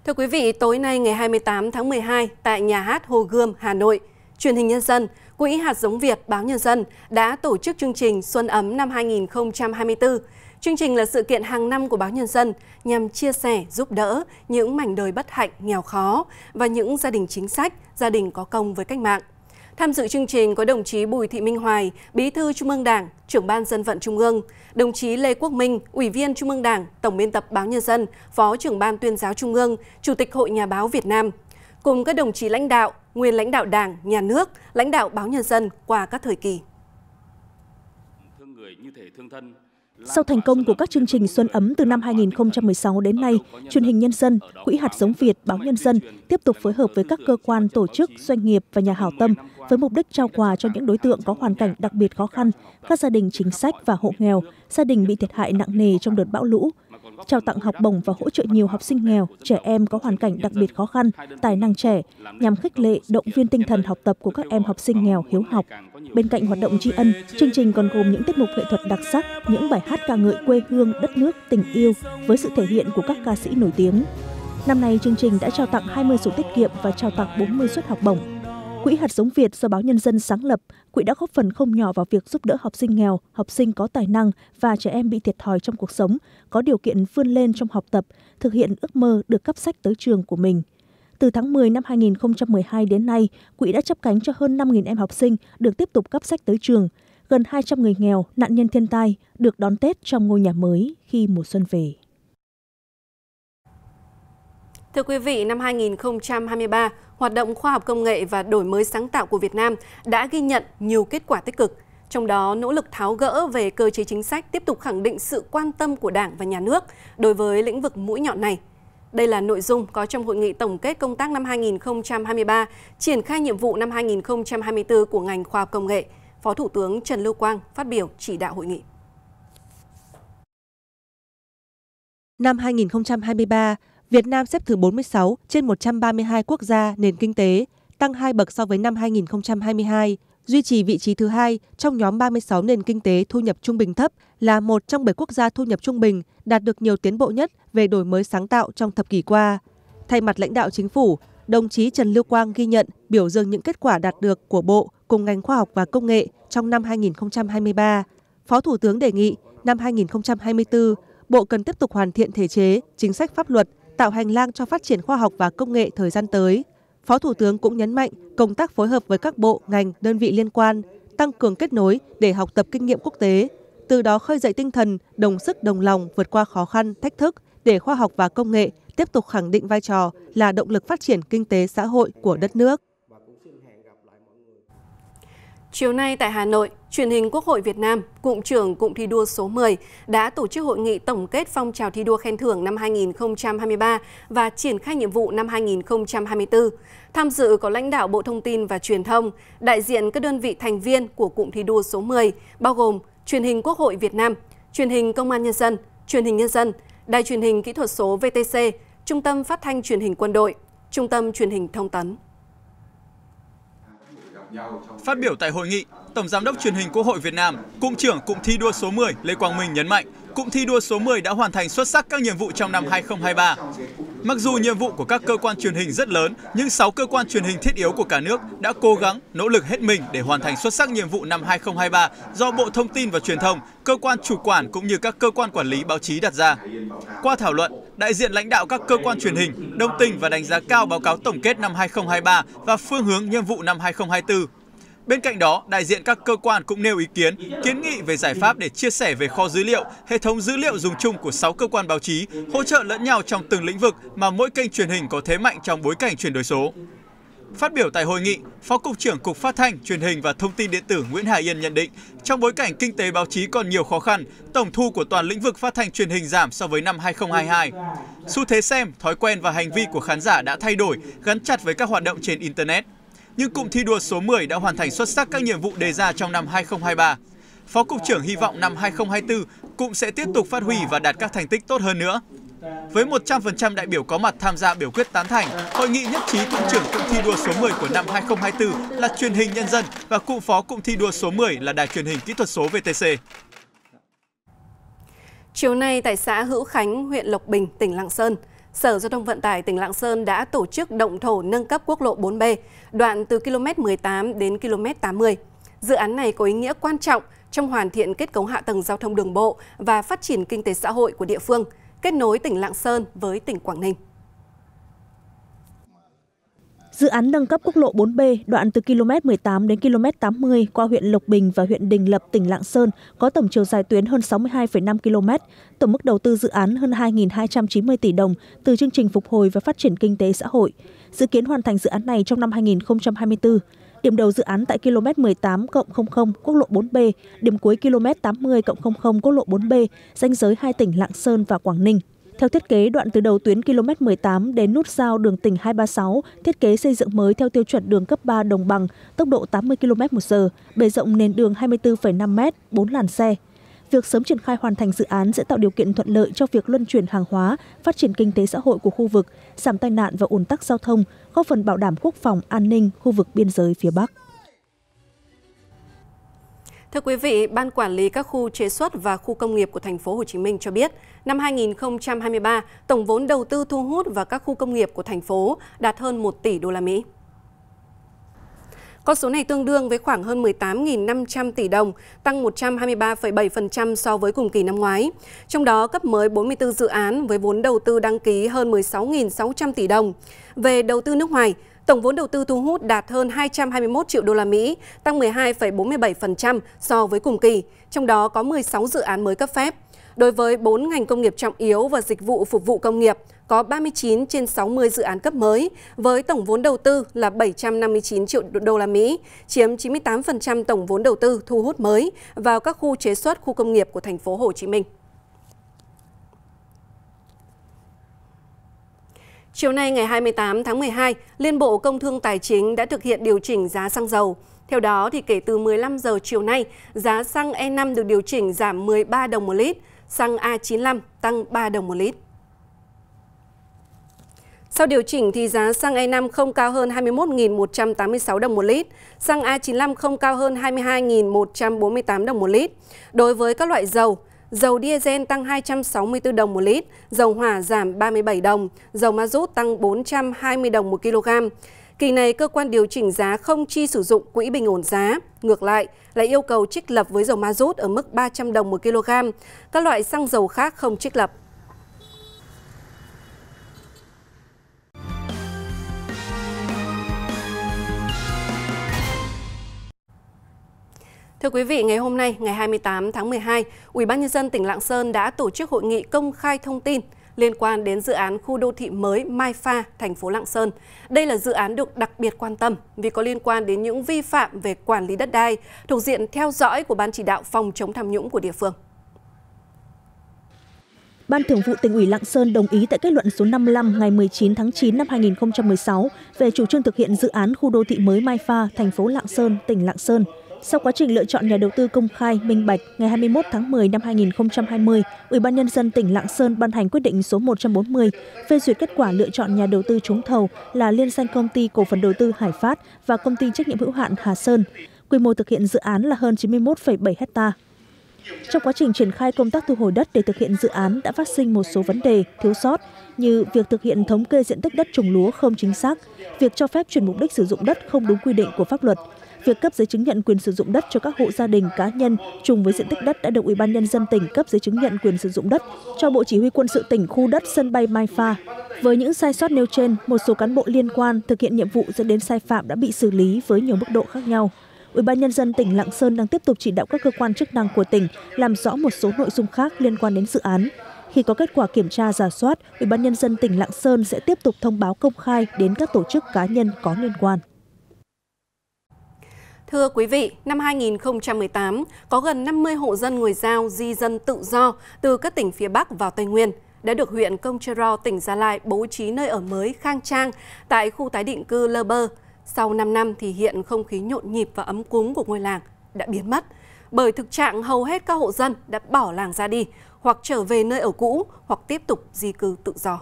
Thưa quý vị, tối nay ngày 28 tháng 12 tại Nhà hát Hồ Gươm, Hà Nội, Truyền hình Nhân dân, Quỹ Hạt giống Việt Báo Nhân dân đã tổ chức chương trình Xuân ấm năm 2024. Chương trình là sự kiện hàng năm của Báo Nhân dân nhằm chia sẻ, giúp đỡ những mảnh đời bất hạnh, nghèo khó và những gia đình chính sách, gia đình có công với cách mạng. Tham dự chương trình có đồng chí Bùi Thị Minh Hoài, Bí thư Trung ương Đảng, Trưởng ban Dân vận Trung ương, đồng chí Lê Quốc Minh, Ủy viên Trung ương Đảng, Tổng biên tập Báo Nhân dân, Phó Trưởng ban Tuyên giáo Trung ương, Chủ tịch Hội Nhà báo Việt Nam, cùng các đồng chí lãnh đạo, nguyên lãnh đạo Đảng, Nhà nước, lãnh đạo Báo Nhân dân qua các thời kỳ. Sau thành công của các chương trình Xuân ấm từ năm 2016 đến nay, Truyền hình Nhân dân, Quỹ Hạt giống Việt, Báo Nhân dân tiếp tục phối hợp với các cơ quan, tổ chức, doanh nghiệp và nhà hảo tâm với mục đích trao quà cho những đối tượng có hoàn cảnh đặc biệt khó khăn, các gia đình chính sách và hộ nghèo, gia đình bị thiệt hại nặng nề trong đợt bão lũ, trao tặng học bổng và hỗ trợ nhiều học sinh nghèo, trẻ em có hoàn cảnh đặc biệt khó khăn, tài năng trẻ, nhằm khích lệ, động viên tinh thần học tập của các em học sinh nghèo hiếu học. Bên cạnh hoạt động tri ân, chương trình còn gồm những tiết mục nghệ thuật đặc sắc, những bài hát ca ngợi quê hương, đất nước, tình yêu với sự thể hiện của các ca sĩ nổi tiếng. Năm nay, chương trình đã trao tặng 20 sổ tiết kiệm và trao tặng 40 suất học bổng. Quỹ Hạt giống Việt do Báo Nhân dân sáng lập, quỹ đã góp phần không nhỏ vào việc giúp đỡ học sinh nghèo, học sinh có tài năng và trẻ em bị thiệt thòi trong cuộc sống, có điều kiện vươn lên trong học tập, thực hiện ước mơ được cấp sách tới trường của mình. Từ tháng 10 năm 2012 đến nay, quỹ đã chắp cánh cho hơn 5.000 em học sinh được tiếp tục cấp sách tới trường. Gần 200 người nghèo, nạn nhân thiên tai được đón Tết trong ngôi nhà mới khi mùa xuân về. Thưa quý vị, năm 2023, hoạt động khoa học công nghệ và đổi mới sáng tạo của Việt Nam đã ghi nhận nhiều kết quả tích cực. Trong đó, nỗ lực tháo gỡ về cơ chế chính sách tiếp tục khẳng định sự quan tâm của Đảng và Nhà nước đối với lĩnh vực mũi nhọn này. Đây là nội dung có trong hội nghị tổng kết công tác năm 2023, triển khai nhiệm vụ năm 2024 của ngành khoa học công nghệ. Phó Thủ tướng Trần Lưu Quang phát biểu chỉ đạo hội nghị. Năm 2023, Việt Nam xếp thứ 46 trên 132 quốc gia nền kinh tế, tăng 2 bậc so với năm 2022, duy trì vị trí thứ 2 trong nhóm 36 nền kinh tế thu nhập trung bình thấp, là một trong 7 quốc gia thu nhập trung bình đạt được nhiều tiến bộ nhất về đổi mới sáng tạo trong thập kỷ qua. Thay mặt lãnh đạo chính phủ, đồng chí Trần Lưu Quang ghi nhận, biểu dương những kết quả đạt được của Bộ cùng ngành khoa học và công nghệ trong năm 2023. Phó Thủ tướng đề nghị năm 2024, Bộ cần tiếp tục hoàn thiện thể chế, chính sách pháp luật, tạo hành lang cho phát triển khoa học và công nghệ thời gian tới. Phó Thủ tướng cũng nhấn mạnh công tác phối hợp với các bộ, ngành, đơn vị liên quan, tăng cường kết nối để học tập kinh nghiệm quốc tế, từ đó khơi dậy tinh thần đồng sức đồng lòng vượt qua khó khăn, thách thức để khoa học và công nghệ tiếp tục khẳng định vai trò là động lực phát triển kinh tế xã hội của đất nước. Chiều nay tại Hà Nội, Truyền hình Quốc hội Việt Nam, Cụm trưởng Cụm thi đua số 10 đã tổ chức hội nghị tổng kết phong trào thi đua khen thưởng năm 2023 và triển khai nhiệm vụ năm 2024. Tham dự có lãnh đạo Bộ Thông tin và Truyền thông, đại diện các đơn vị thành viên của Cụm thi đua số 10, bao gồm Truyền hình Quốc hội Việt Nam, Truyền hình Công an Nhân dân, Truyền hình Nhân dân, Đài truyền hình kỹ thuật số VTC, Trung tâm Phát thanh Truyền hình Quân đội, Trung tâm Truyền hình Thông tấn. Phát biểu tại hội nghị, Tổng giám đốc Truyền hình Quốc hội Việt Nam, Cụm trưởng Cụm thi đua số 10 Lê Quang Minh nhấn mạnh, Cụm thi đua số 10 đã hoàn thành xuất sắc các nhiệm vụ trong năm 2023. Mặc dù nhiệm vụ của các cơ quan truyền hình rất lớn, nhưng 6 cơ quan truyền hình thiết yếu của cả nước đã cố gắng, nỗ lực hết mình để hoàn thành xuất sắc nhiệm vụ năm 2023 do Bộ Thông tin và Truyền thông, cơ quan chủ quản cũng như các cơ quan quản lý báo chí đặt ra. Qua thảo luận, đại diện lãnh đạo các cơ quan truyền hình đồng tình và đánh giá cao báo cáo tổng kết năm 2023 và phương hướng nhiệm vụ năm 2024. Bên cạnh đó, đại diện các cơ quan cũng nêu ý kiến, kiến nghị về giải pháp để chia sẻ về kho dữ liệu, hệ thống dữ liệu dùng chung của 6 cơ quan báo chí, hỗ trợ lẫn nhau trong từng lĩnh vực mà mỗi kênh truyền hình có thế mạnh trong bối cảnh chuyển đổi số. Phát biểu tại hội nghị, Phó Cục trưởng Cục Phát thanh, Truyền hình và Thông tin điện tử Nguyễn Hà Yên nhận định, trong bối cảnh kinh tế báo chí còn nhiều khó khăn, tổng thu của toàn lĩnh vực phát thanh truyền hình giảm so với năm 2022. Xu thế xem, thói quen và hành vi của khán giả đã thay đổi, gắn chặt với các hoạt động trên Internet. Nhưng Cụm thi đua số 10 đã hoàn thành xuất sắc các nhiệm vụ đề ra trong năm 2023. Phó Cục trưởng hy vọng năm 2024, Cụm sẽ tiếp tục phát huy và đạt các thành tích tốt hơn nữa. Với 100% đại biểu có mặt tham gia biểu quyết tán thành, hội nghị nhất trí Cụm trưởng Cụm thi đua số 10 của năm 2024 là Truyền hình Nhân dân và Cụm phó Cụm thi đua số 10 là Đài truyền hình kỹ thuật số VTC. Chiều nay tại xã Hữu Khánh, huyện Lộc Bình, tỉnh Lạng Sơn, Sở Giao thông Vận tải tỉnh Lạng Sơn đã tổ chức động thổ nâng cấp quốc lộ 4B, đoạn từ km 18 đến km 80. Dự án này có ý nghĩa quan trọng trong hoàn thiện kết cấu hạ tầng giao thông đường bộ và phát triển kinh tế xã hội của địa phương, kết nối tỉnh Lạng Sơn với tỉnh Quảng Ninh. Dự án nâng cấp quốc lộ 4B đoạn từ km 18 đến km 80 qua huyện Lộc Bình và huyện Đình Lập, tỉnh Lạng Sơn có tổng chiều dài tuyến hơn 62,5 km, tổng mức đầu tư dự án hơn 2.290 tỷ đồng từ chương trình phục hồi và phát triển kinh tế xã hội. Dự kiến hoàn thành dự án này trong năm 2024. Điểm đầu dự án tại km 18+00 quốc lộ 4B, điểm cuối km 80+00 quốc lộ 4B, ranh giới hai tỉnh Lạng Sơn và Quảng Ninh. Theo thiết kế, đoạn từ đầu tuyến km 18 đến nút giao đường tỉnh 236, thiết kế xây dựng mới theo tiêu chuẩn đường cấp 3 đồng bằng, tốc độ 80 km/h, bề rộng nền đường 24,5 m, 4 làn xe. Việc sớm triển khai hoàn thành dự án sẽ tạo điều kiện thuận lợi cho việc luân chuyển hàng hóa, phát triển kinh tế xã hội của khu vực, giảm tai nạn và ùn tắc giao thông, góp phần bảo đảm quốc phòng, an ninh khu vực biên giới phía Bắc. Thưa quý vị, Ban Quản lý các khu chế xuất và khu công nghiệp của thành phố Hồ Chí Minh cho biết, năm 2023, tổng vốn đầu tư thu hút vào các khu công nghiệp của thành phố đạt hơn 1 tỷ đô la Mỹ. Con số này tương đương với khoảng hơn 18.500 tỷ đồng, tăng 123,7% so với cùng kỳ năm ngoái. Trong đó cấp mới 44 dự án với vốn đầu tư đăng ký hơn 16.600 tỷ đồng. Về đầu tư nước ngoài, tổng vốn đầu tư thu hút đạt hơn 221 triệu đô la Mỹ, tăng 12,47% so với cùng kỳ, trong đó có 16 dự án mới cấp phép. Đối với 4 ngành công nghiệp trọng yếu và dịch vụ phục vụ công nghiệp, có 39 trên 60 dự án cấp mới, với tổng vốn đầu tư là 759 triệu đô la Mỹ, chiếm 98% tổng vốn đầu tư thu hút mới vào các khu chế xuất, khu công nghiệp của thành phố Hồ Chí Minh. Chiều nay ngày 28 tháng 12, Liên Bộ Công Thương Tài chính đã thực hiện điều chỉnh giá xăng dầu. Theo đó, thì kể từ 15 giờ chiều nay, giá xăng E5 được điều chỉnh giảm 13 đồng một lít, xăng A95 tăng 3 đồng một lít. Sau điều chỉnh thì giá xăng E5 không cao hơn 21.186 đồng một lít, xăng A95 không cao hơn 22.148 đồng một lít. Đối với các loại dầu, dầu diesel tăng 264 đồng một lít, dầu hỏa giảm 37 đồng, dầu ma rút tăng 420 đồng một kg. Kỳ này, cơ quan điều chỉnh giá không chi sử dụng quỹ bình ổn giá. Ngược lại, lại yêu cầu trích lập với dầu ma rút ở mức 300 đồng một kg. Các loại xăng dầu khác không trích lập. Thưa quý vị, ngày hôm nay, ngày 28 tháng 12, UBND tỉnh Lạng Sơn đã tổ chức hội nghị công khai thông tin liên quan đến dự án khu đô thị mới Mai Pha, thành phố Lạng Sơn. Đây là dự án được đặc biệt quan tâm vì có liên quan đến những vi phạm về quản lý đất đai thuộc diện theo dõi của Ban chỉ đạo phòng chống tham nhũng của địa phương. Ban Thường vụ Tỉnh ủy Lạng Sơn đồng ý tại kết luận số 55 ngày 19 tháng 9 năm 2016 về chủ trương thực hiện dự án khu đô thị mới Mai Pha, thành phố Lạng Sơn, tỉnh Lạng Sơn. Sau quá trình lựa chọn nhà đầu tư công khai, minh bạch, ngày 21 tháng 10 năm 2020, UBND tỉnh Lạng Sơn ban hành quyết định số 140 phê duyệt kết quả lựa chọn nhà đầu tư trúng thầu là liên danh công ty cổ phần đầu tư Hải Phát và công ty trách nhiệm hữu hạn Hà Sơn. Quy mô thực hiện dự án là hơn 91,7 ha. Trong quá trình triển khai công tác thu hồi đất để thực hiện dự án đã phát sinh một số vấn đề, thiếu sót như việc thực hiện thống kê diện tích đất trồng lúa không chính xác, việc cho phép chuyển mục đích sử dụng đất không đúng quy định của pháp luật, việc cấp giấy chứng nhận quyền sử dụng đất cho các hộ gia đình cá nhân trùng với diện tích đất đã được UBND tỉnh cấp giấy chứng nhận quyền sử dụng đất cho Bộ Chỉ huy Quân sự tỉnh khu đất sân bay Mai Pha. Với những sai sót nêu trên, một số cán bộ liên quan thực hiện nhiệm vụ dẫn đến sai phạm đã bị xử lý với nhiều mức độ khác nhau. UBND tỉnh Lạng Sơn đang tiếp tục chỉ đạo các cơ quan chức năng của tỉnh làm rõ một số nội dung khác liên quan đến dự án. Khi có kết quả kiểm tra rà soát, UBND tỉnh Lạng Sơn sẽ tiếp tục thông báo công khai đến các tổ chức cá nhân có liên quan. Thưa quý vị, năm 2018, có gần 50 hộ dân người Dao di dân tự do từ các tỉnh phía Bắc vào Tây Nguyên đã được huyện Công Chơ Ro, tỉnh Gia Lai bố trí nơi ở mới khang trang tại khu tái định cư Lơ Bơ. Sau 5 năm thì hiện không khí nhộn nhịp và ấm cúng của ngôi làng đã biến mất, bởi thực trạng hầu hết các hộ dân đã bỏ làng ra đi, hoặc trở về nơi ở cũ, hoặc tiếp tục di cư tự do.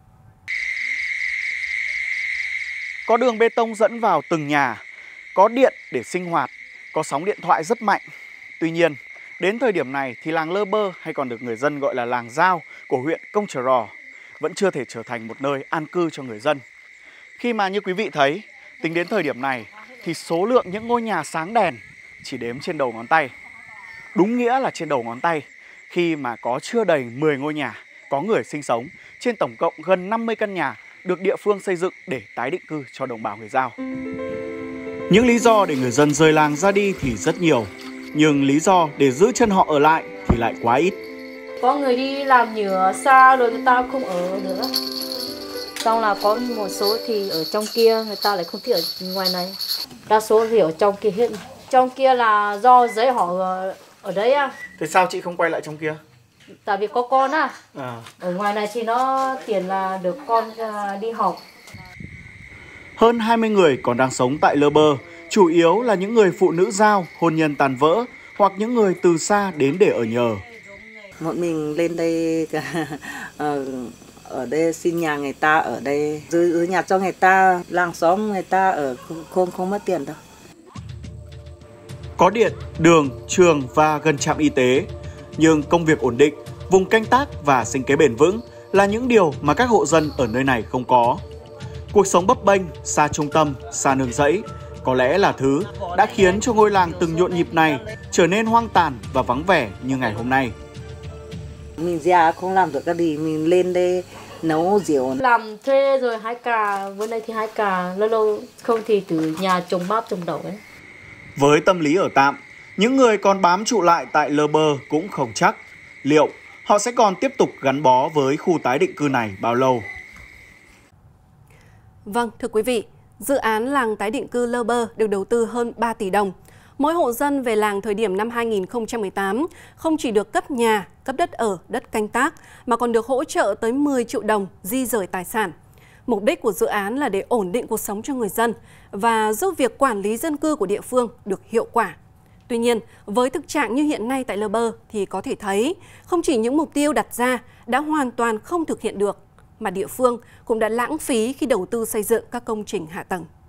Có đường bê tông dẫn vào từng nhà, có điện để sinh hoạt, có sóng điện thoại rất mạnh. Tuy nhiên, đến thời điểm này thì làng Lơ Bơ, hay còn được người dân gọi là làng Dao của huyện Công Chơ Ro, vẫn chưa thể trở thành một nơi an cư cho người dân. Khi mà như quý vị thấy, tính đến thời điểm này thì số lượng những ngôi nhà sáng đèn chỉ đếm trên đầu ngón tay. Đúng nghĩa là trên đầu ngón tay, khi mà có chưa đầy 10 ngôi nhà có người sinh sống trên tổng cộng gần 50 căn nhà được địa phương xây dựng để tái định cư cho đồng bào người Dao. Những lý do để người dân rời làng ra đi thì rất nhiều, nhưng lý do để giữ chân họ ở lại thì lại quá ít. Có người đi làm nhựa xa rồi người ta không ở nữa. Xong là có một số thì ở trong kia, người ta lại không thích ở ngoài này. Đa số thì ở trong kia hết. Trong kia là do giấy họ ở đấy á. Thế sao chị không quay lại trong kia? Tại vì có con á. Ở ngoài này thì nó tiền là được con đi học. Hơn 20 người còn đang sống tại Lơ Bơ, chủ yếu là những người phụ nữ Dao hôn nhân tàn vỡ hoặc những người từ xa đến để ở nhờ. Bọn mình lên đây ở đây xin nhà người ta ở đây, giữ nhà cho người ta, làng xóm người ta ở không mất tiền đâu. Có điện, đường, trường và gần trạm y tế, nhưng công việc ổn định, vùng canh tác và sinh kế bền vững là những điều mà các hộ dân ở nơi này không có. Cuộc sống bấp bênh, xa trung tâm, xa nương rẫy có lẽ là thứ đã khiến cho ngôi làng từng nhộn nhịp này trở nên hoang tàn và vắng vẻ như ngày hôm nay. Mình già không làm được cái gì, mình lên đây nấu rượu. Làm thuê rồi hái cà, bữa nay thì hái cà, lâu lâu không thì từ nhà trồng bắp trồng đậu ấy. Với tâm lý ở tạm, những người còn bám trụ lại tại Lơ Bơ cũng không chắc liệu họ sẽ còn tiếp tục gắn bó với khu tái định cư này bao lâu. Vâng, thưa quý vị, dự án làng tái định cư Lơ Bơ được đầu tư hơn 3 tỷ đồng. Mỗi hộ dân về làng thời điểm năm 2018 không chỉ được cấp nhà, cấp đất ở, đất canh tác, mà còn được hỗ trợ tới 10 triệu đồng di rời tài sản. Mục đích của dự án là để ổn định cuộc sống cho người dân và giúp việc quản lý dân cư của địa phương được hiệu quả. Tuy nhiên, với thực trạng như hiện nay tại Lơ Bơ thì có thể thấy không chỉ những mục tiêu đặt ra đã hoàn toàn không thực hiện được, mà địa phương cũng đã lãng phí khi đầu tư xây dựng các công trình hạ tầng.